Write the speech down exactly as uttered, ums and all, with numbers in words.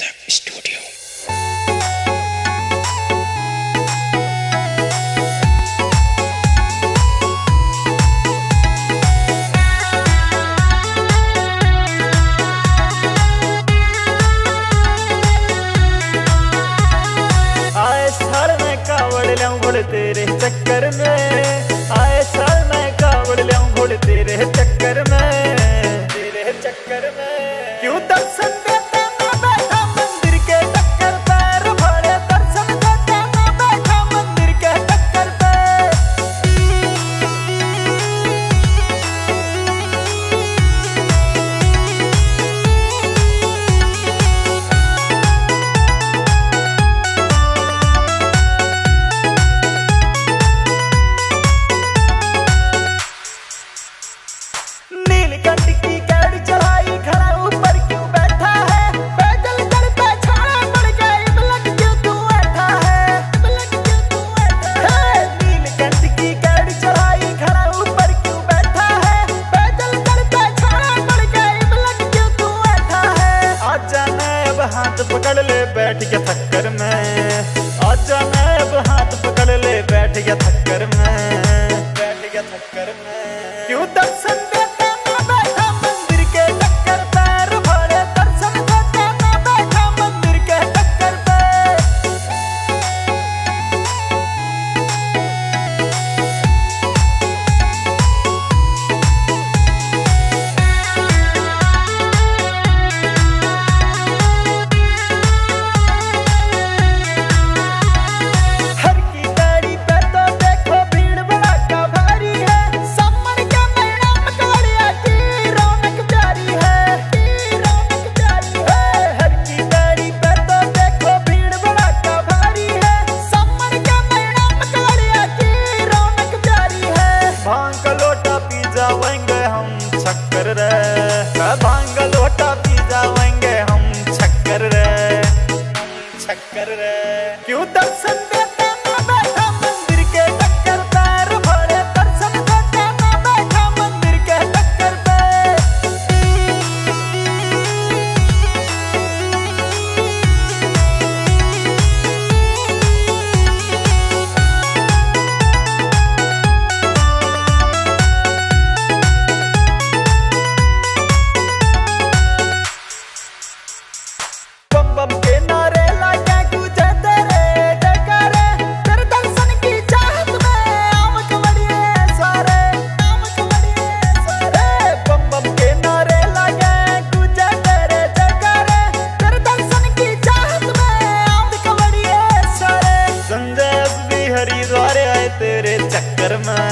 तक स्टूडियो। तेरे चक्कर में आए साल मैं कावड़ लियाऊं घोड़े तेरे चक्कर में, तेरे चक्कर में क्यों दर्शन देते मैं बैठा मंदिर के टक्कर पैर भरे दर्शन देते मैं बैठा मंदिर के टक्कर पे। नीलकंठ की कैड़ चढ़ाई खड़ा ऊपर क्यों बैठा है, पैदल चल पे छाड़ा पड़ गए इमलक क्यों तू बैठा है, इमलक क्यों तू बैठा है। नीलकंठ की कैड़ चढ़ाई खड़ा ऊपर क्यों बैठा है, पैदल चल पे छाड़ा पड़ गए इमलक क्यों तू बैठा है। आजा नैब हाथ पकड़ ले बैठ के थक्कर में, आजा नैब हाथ पकड़ ले बैठ के थक्कर में, बैठ के थक्कर में क्यों दर्शन भांग लोटा पी जाएंगे हम छक्कर रे, छक्कर रे क्यों दर्शन देते मैं बैठा मंदिर के टक्कर पैर भरे दर्शन देते मैं बैठा मंदिर के टक्कर पे। बम के नारे लाके गूंजे तेरे जयकारे, तेरे दर्शन की चाहत में आम कवड़िए सारे, आम कवड़िए सारे। बम बम के नारे लाके गूंजे तेरे जयकारे, तेरे दर्शन की चाहत में आम कवड़िए सारे। संजय भी हरिद्वार आए तेरे चक्कर में,